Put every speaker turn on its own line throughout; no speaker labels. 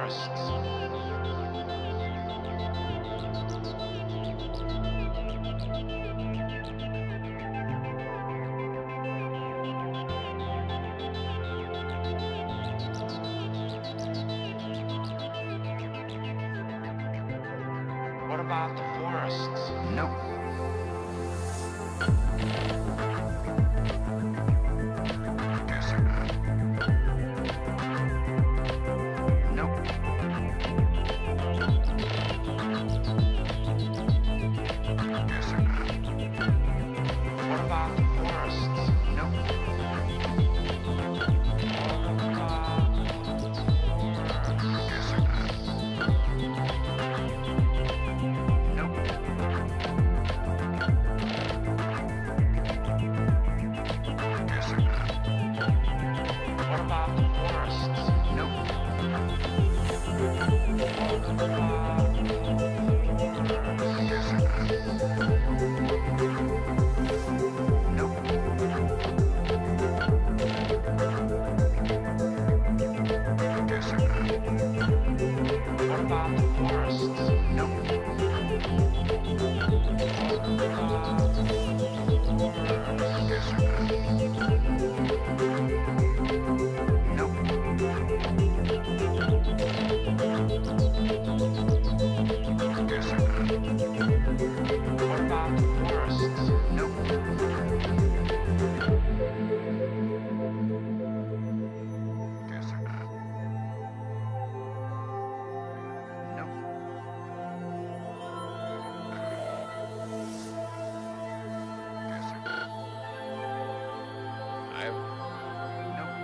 What about the forests?
Nope. Desert. Nope. Desert.
What about the forests?
Nope. Desert. Nope. Desert.
What about the forests?
Nope. Desert. Nope. Desert.
What about the forests?
Nope. Desert. Nope. Desert.
What about the forests?
Nope. Desert. Nope. Desert. Nope.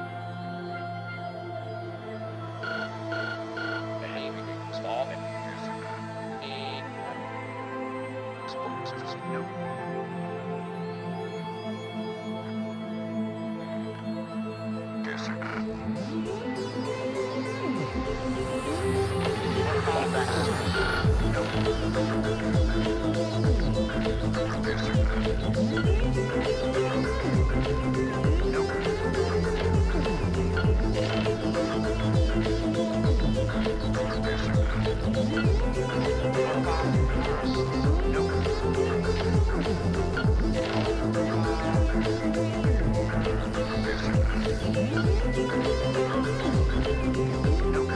Nope. Desert. Desert. Nope. Desert.
What about the forests?
Nope. Desert. Nope.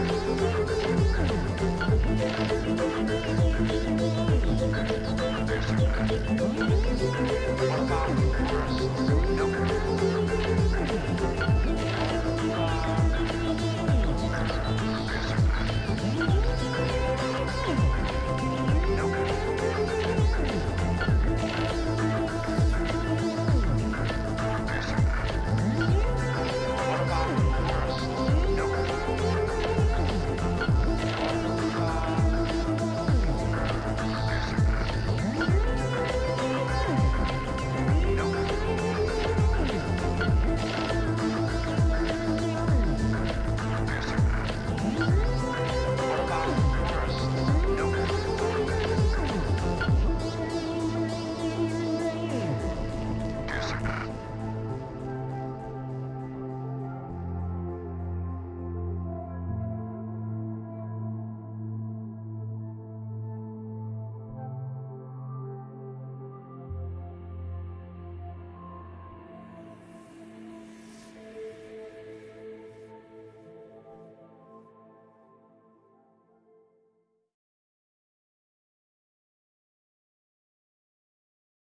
Desert.
What about the forests?
Nope.